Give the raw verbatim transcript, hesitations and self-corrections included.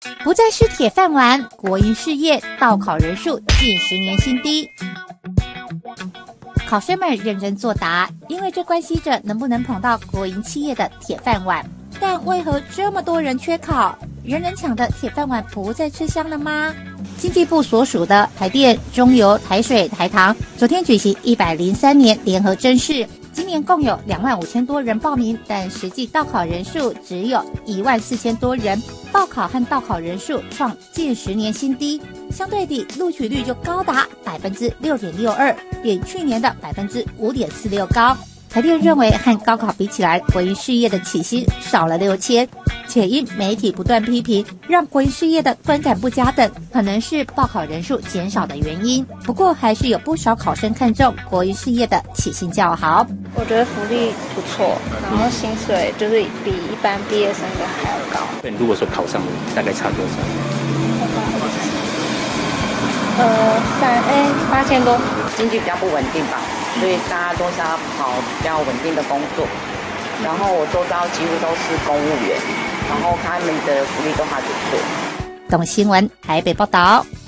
不再是铁饭碗，国营事业到考人数近十年新低。考生们认真作答，因为这关系着能不能捧到国营企业的铁饭碗。但为何这么多人缺考？人人抢的铁饭碗不再吃香了吗？经济部所属的台电、中油、台水、台糖昨天举行一百零三年联合甄试，今年共有两万五千多人报名，但实际到考人数只有一万四千多人，报考和到考人数创近十年新低，相对地录取率就高达百分之六点六二，比去年的百分之五点四六高。台电认为和高考比起来，国营事业的起薪少了六千，且因媒体不断批评，让国营事业的观感不佳等，可能是报考人数减少的原因。不过，还是有不少考生看重国营事业的起薪较好。 我觉得福利不错，然后薪水就是比一般毕业生的还要高。 对，如果说考上，大概差多少？ 呃，三哎八千多。 经济比较不稳定吧，所以大家都是要跑比较稳定的工作。然后我周遭几乎都是公务员，然后他们的福利都还不错。 懂新闻台北报道。